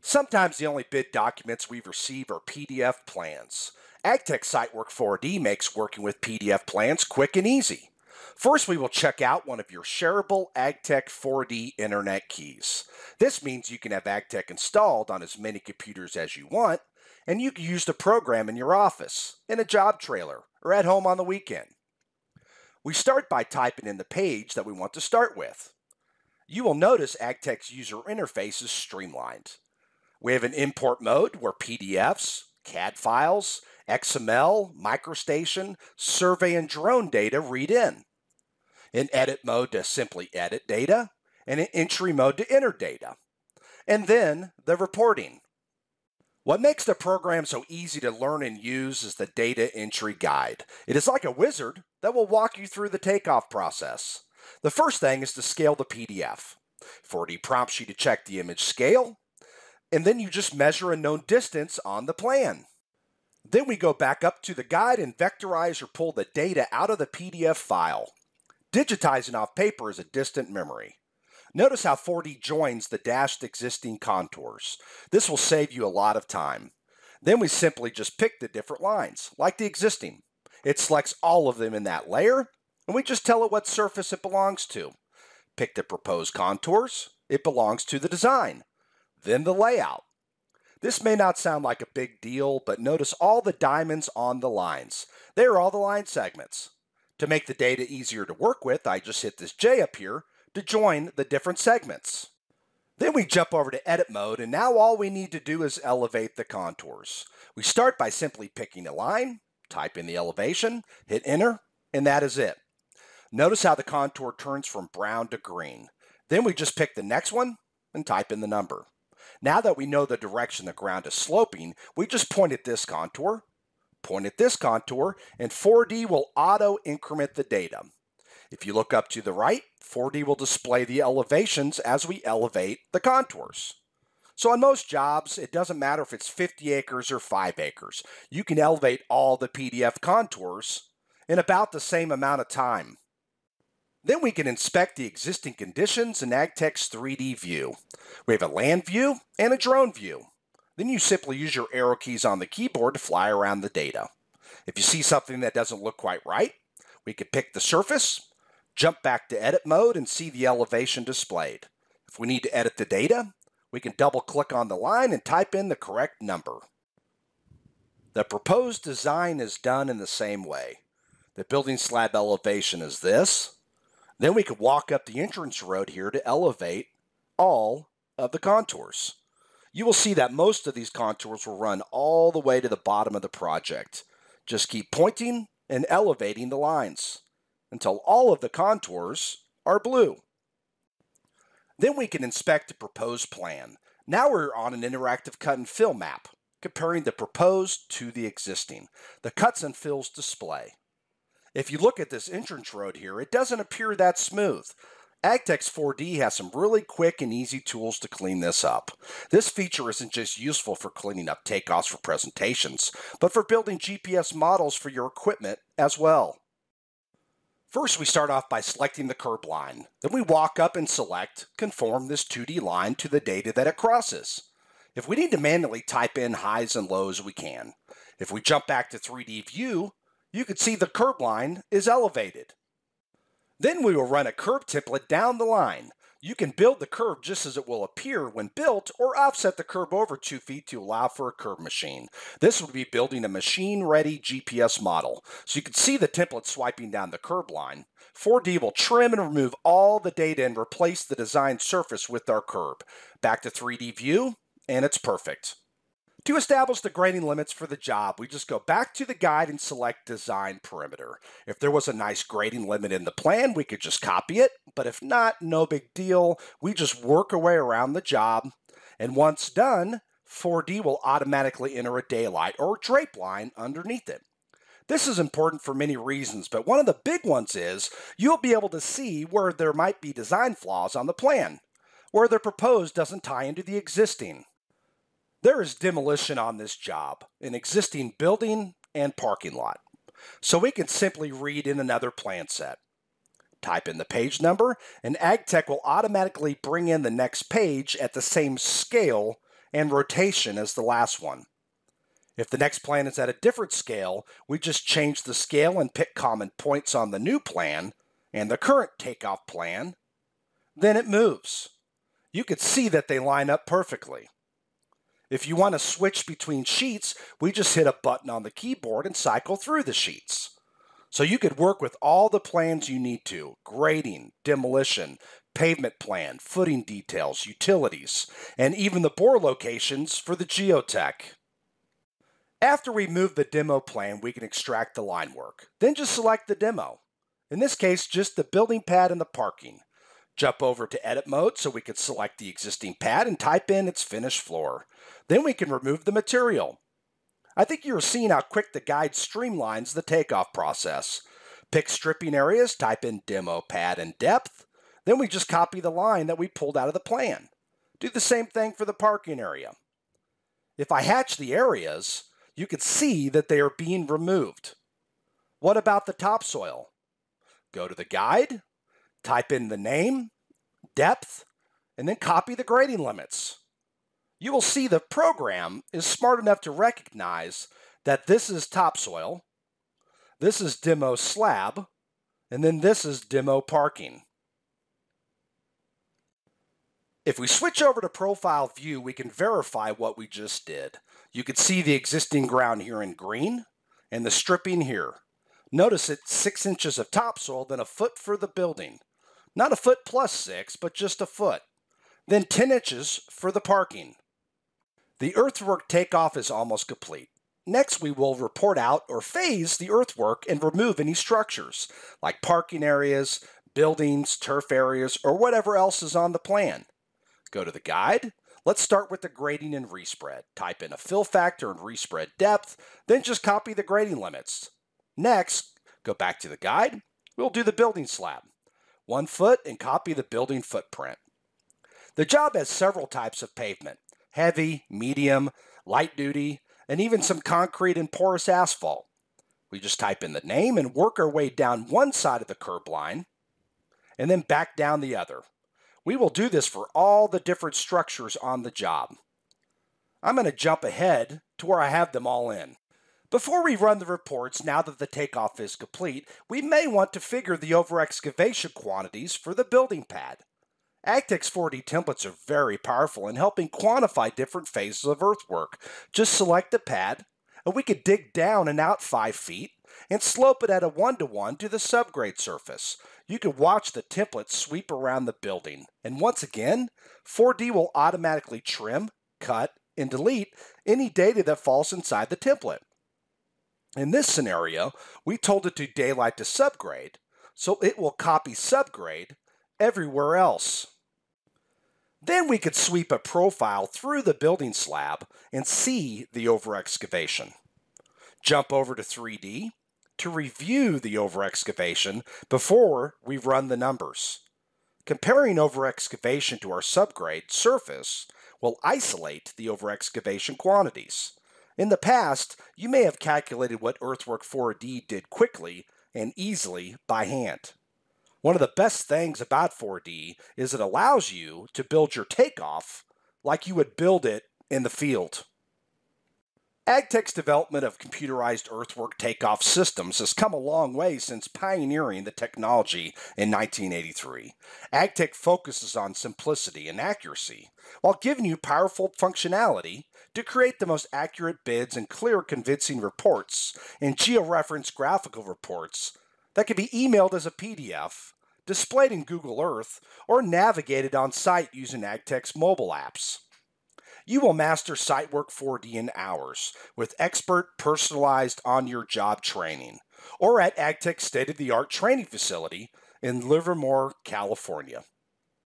Sometimes the only bid documents we receive are PDF plans. Agtek Sitework 4D makes working with PDF plans quick and easy. First, we will check out one of your shareable Agtek 4D Internet keys. This means you can have Agtek installed on as many computers as you want, and you can use the program in your office, in a job trailer, or at home on the weekend. We start by typing in the page that we want to start with. You will notice Agtek's user interface is streamlined. We have an import mode where PDFs, CAD files, XML, MicroStation, survey, and drone data read in. An edit mode to simply edit data, and an entry mode to enter data. And then the reporting. What makes the program so easy to learn and use is the data entry guide. It is like a wizard that will walk you through the takeoff process. The first thing is to scale the PDF. 4D prompts you to check the image scale, and then you just measure a known distance on the plan. Then we go back up to the guide and vectorize or pull the data out of the PDF file. Digitizing off paper is a distant memory. Notice how 4D joins the dashed existing contours. This will save you a lot of time. Then we simply just pick the different lines, like the existing. It selects all of them in that layer, and we just tell it what surface it belongs to. Pick the proposed contours. It belongs to the design. Then the layout. This may not sound like a big deal, but notice all the diamonds on the lines. They are all the line segments. To make the data easier to work with, I just hit this J up here to join the different segments. Then we jump over to edit mode, and now all we need to do is elevate the contours. We start by simply picking a line, type in the elevation, hit enter, and that is it. Notice how the contour turns from brown to green. Then we just pick the next one and type in the number. Now that we know the direction the ground is sloping, we just point at this contour, point at this contour, and 4D will auto-increment the data. If you look up to the right, 4D will display the elevations as we elevate the contours. So on most jobs, it doesn't matter if it's 50 acres or 5 acres. You can elevate all the PDF contours in about the same amount of time. Then we can inspect the existing conditions in Agtek's 3D view. We have a land view and a drone view. Then you simply use your arrow keys on the keyboard to fly around the data. If you see something that doesn't look quite right, we can pick the surface, jump back to edit mode, and see the elevation displayed. If we need to edit the data, we can double click on the line and type in the correct number. The proposed design is done in the same way. The building slab elevation is this. Then we could walk up the entrance road here to elevate all of the contours. You will see that most of these contours will run all the way to the bottom of the project. Just keep pointing and elevating the lines until all of the contours are blue. Then we can inspect the proposed plan. Now we're on an interactive cut and fill map, comparing the proposed to the existing. The cuts and fills display. If you look at this entrance road here, it doesn't appear that smooth. Agtek's 4D has some really quick and easy tools to clean this up. This feature isn't just useful for cleaning up takeoffs for presentations, but for building GPS models for your equipment as well. First, we start off by selecting the curb line. Then we walk up and select conform this 2D line to the data that it crosses. If we need to manually type in highs and lows, we can. If we jump back to 3D view, you can see the curb line is elevated. Then we will run a curb template down the line. You can build the curb just as it will appear when built, or offset the curb over 2 feet to allow for a curb machine. This would be building a machine-ready GPS model. So you can see the template swiping down the curb line. 4D will trim and remove all the data and replace the designed surface with our curb. Back to 3D view, and it's perfect. To establish the grading limits for the job, we just go back to the guide and select Design Perimeter. If there was a nice grading limit in the plan, we could just copy it, but if not, no big deal. We just work our way around the job, and once done, 4D will automatically enter a daylight or drape line underneath it. This is important for many reasons, but one of the big ones is you'll be able to see where there might be design flaws on the plan, where the proposed doesn't tie into the existing. There is demolition on this job, an existing building and parking lot. So we can simply read in another plan set. Type in the page number, and Agtek will automatically bring in the next page at the same scale and rotation as the last one. If the next plan is at a different scale, we just change the scale and pick common points on the new plan and the current takeoff plan. Then it moves. You could see that they line up perfectly. If you want to switch between sheets, we just hit a button on the keyboard and cycle through the sheets. So you could work with all the plans you need to: grading, demolition, pavement plan, footing details, utilities, and even the bore locations for the geotech. After we move the demo plan, we can extract the line work. Then just select the demo. In this case, just the building pad and the parking. Jump over to edit mode so we can select the existing pad and type in its finished floor. Then we can remove the material. I think you're seeing how quick the guide streamlines the takeoff process. Pick stripping areas, type in demo pad and depth. Then we just copy the line that we pulled out of the plan. Do the same thing for the parking area. If I hatch the areas, you can see that they are being removed. What about the topsoil? Go to the guide, type in the name, depth, and then copy the grading limits. You will see the program is smart enough to recognize that this is topsoil, this is demo slab, and then this is demo parking. If we switch over to profile view, we can verify what we just did. You can see the existing ground here in green and the stripping here. Notice it's 6 inches of topsoil, then a foot for the building. Not a foot plus 6, but just a foot. Then 10 inches for the parking. The earthwork takeoff is almost complete. Next, we will report out or phase the earthwork and remove any structures, like parking areas, buildings, turf areas, or whatever else is on the plan. Go to the guide. Let's start with the grading and respread. Type in a fill factor and respread depth, then just copy the grading limits. Next, go back to the guide. We'll do the building slab. 1 foot and copy the building footprint. The job has several types of pavement: heavy, medium, light duty, and even some concrete and porous asphalt. We just type in the name and work our way down one side of the curb line and then back down the other. We will do this for all the different structures on the job. I'm going to jump ahead to where I have them all in. Before we run the reports, now that the takeoff is complete, we may want to figure the over-excavation quantities for the building pad. Agtek's 4D templates are very powerful in helping quantify different phases of earthwork. Just select the pad, and we could dig down and out 5 feet and slope it at a 1-to-1 to the subgrade surface. You can watch the template sweep around the building. And once again, 4D will automatically trim, cut, and delete any data that falls inside the template. In this scenario, we told it to daylight to subgrade, so it will copy subgrade everywhere else. Then we could sweep a profile through the building slab and see the over-excavation. Jump over to 3D to review the over-excavation before we run the numbers. Comparing over-excavation to our subgrade surface will isolate the over-excavation quantities. In the past, you may have calculated what Earthwork 4D did quickly and easily by hand. One of the best things about 4D is it allows you to build your takeoff like you would build it in the field. Agtek's development of computerized earthwork takeoff systems has come a long way since pioneering the technology in 1983. Agtek focuses on simplicity and accuracy while giving you powerful functionality to create the most accurate bids and clear, convincing reports and georeferenced graphical reports that can be emailed as a PDF, displayed in Google Earth, or navigated on site using Agtek's mobile apps. You will master SiteWork 4D in hours with expert, personalized, on-your-job training, or at Agtek's state-of-the-art training facility in Livermore, California.